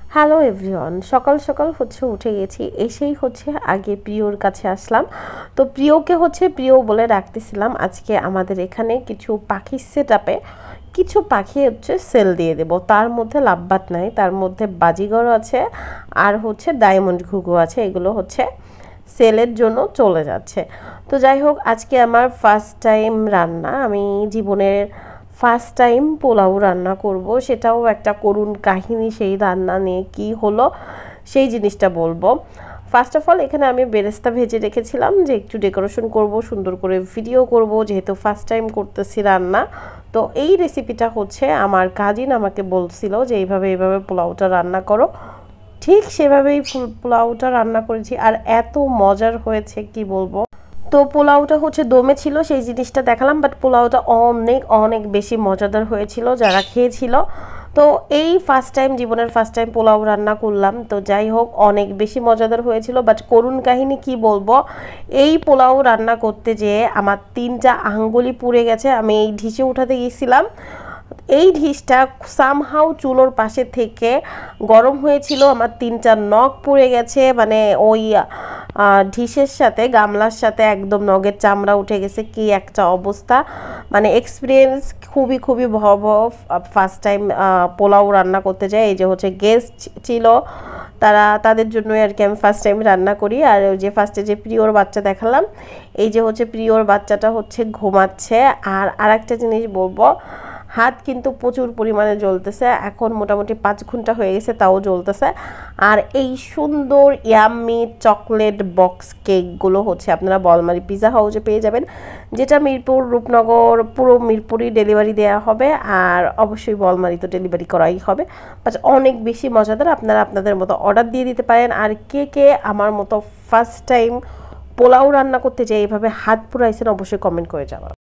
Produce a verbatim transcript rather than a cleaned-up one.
Hello everyone, সকাল সকাল হচ্ছে উঠে গেছি, এসেই হচ্ছে আগে প্রিয়র কাছে আসলাম। তো প্রিয়কে হচ্ছে প্রিয় বলে রাখতেছিলাম। আজকে আমাদের এখানে কিছু পাখির সেট আপে কিছু পাখি হচ্ছে সেল দিয়ে দেব। তার মধ্যে লাভবাট নাই, তার মধ্যে বাজিগর আছে আর হচ্ছে ডায়মন্ড ঘুঘু আছে। এগুলো হচ্ছে সেলের জন্য চলে যাচ্ছে। তো যাই হোক, আজকে আমার ফার্স্ট টাইম রান্না, আমি জীবনের ফার্স্ট টাইম পোলাও রান্না করব। সেটাও একটা করুণ কাহিনী, সেই রান্না নিয়ে কি হলো সেই জিনিসটা বলবো। ফার্স্ট অফ অল এখানে আমি বেরেস্তা ভেজে রেখেছিলাম যে একটু ডেকোরেশন করব, সুন্দর করে ভিডিও করব, যেহেতু ফার্স্ট টাইম করতেছি রান্না। তো এই রেসিপিটা হচ্ছে আমার কাজিন আমাকে বলছিল যে এইভাবে এইভাবে পোলাওটা রান্না করো। ঠিক সেভাবেই পোলাওটা রান্না করেছি, আর এত মজার হয়েছে কি বলবো। তো পোলাওটা হচ্ছে দমে ছিল, সেই জিনিসটা দেখালাম, বাট পোলাওটা অনেক অনেক বেশি মজাদার হয়েছিল যারা খেয়েছিল। তো এই ফার্স্ট টাইম, জীবনের ফার্স্ট টাইম পোলাও রান্না করলাম। তো যাই হোক, অনেক বেশি মজাদার হয়েছিল। বাট করুণ কাহিনী কি বলবো, এই পোলাও রান্না করতে যেয়ে আমার তিনটা আঙ্গুলি পুড়ে গেছে। আমি এই ঢিসে উঠাতে গিয়েছিলাম, এই ঢিসটা সামহাউ চুলোর পাশে থেকে গরম হয়েছিল, আমার তিনটা নখ পুড়ে গেছে। মানে ওই ঢিসের সাথে গামলার সাথে একদম নখের চামড়া উঠে গেছে, কি একটা অবস্থা। মানে এক্সপিরিয়েন্স খুবই খুবই ভয়াবহ। ফার্স্ট টাইম পোলাও রান্না করতে যাই। এই যে হচ্ছে গেস্ট ছিল, তারা তাদের জন্যই আর কি আমি ফার্স্ট টাইম রান্না করি। আর ওই যে ফার্স্টে যে প্রিয়র বাচ্চা দেখালাম, এই যে হচ্ছে প্রিয়র বাচ্চাটা হচ্ছে ঘুমাচ্ছে। আর আরেকটা জিনিস বলবো, হাত কিন্তু প্রচুর পরিমাণে জ্বলতেছে, এখন মোটামুটি পাঁচ ঘন্টা হয়ে গেছে তাও জ্বলতেছে। আর এই সুন্দর ইয়াম্মি চকলেট বক্স কেকগুলো হচ্ছে আপনারা বলমারি পিজা হাউসে পেয়ে যাবেন, যেটা মিরপুর রূপনগর পুরো মিরপুরই ডেলিভারি দেওয়া হবে। আর অবশ্যই বলমারি তো ডেলিভারি করাই হবে, বাট অনেক বেশি মজাদার। আপনারা আপনাদের মতো অর্ডার দিয়ে দিতে পারেন। আর কে কে আমার মতো ফার্স্ট টাইম পোলাও রান্না করতে চাই, এইভাবে হাত পুরাইছেন, অবশ্যই কমেন্ট করে যাওয়া।